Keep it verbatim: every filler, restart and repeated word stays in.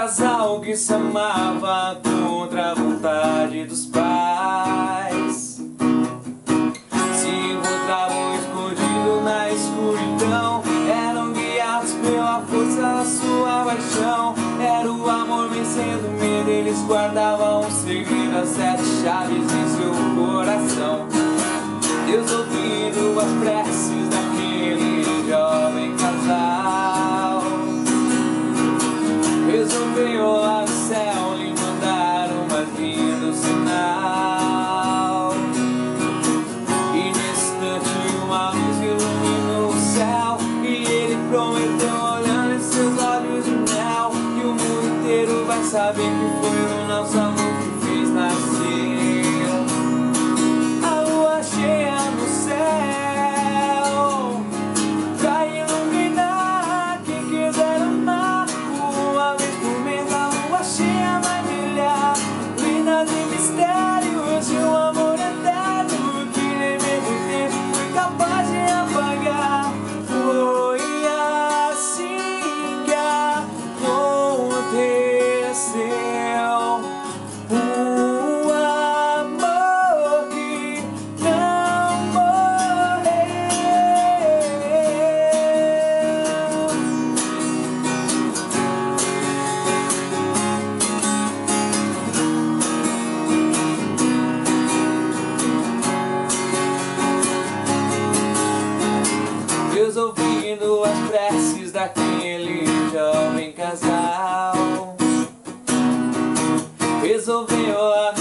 casal que se amava contra a vontade dos pais se encontravam escondidos na escuridão. Eram guiados pela força da sua paixão. Era o amor vencendo o medo. Eles guardavam um segredo, as sete chaves em seu coração. Deus, ouvindo as preces daquele jovem casal, resolveu lá no céu lhe mandar um mais lindo sinal. E nesse instante uma luz iluminou o céu, e ele prometeu, olhando em seus olhos de mel, que o mundo inteiro vai saber que foi o nosso amor que fez nascer a lua cheia no céu, pra iluminar quem quiser amar. Uma vez por mês a lua cheia vai brilhar, linda de mistérios de um amor eterno que nem mesmo o tempo foi capaz de apagar. Foi assim que aconteceu, um amor que não morreu. Deus, ouvindo as preces daquele jovem casal, resolveu lá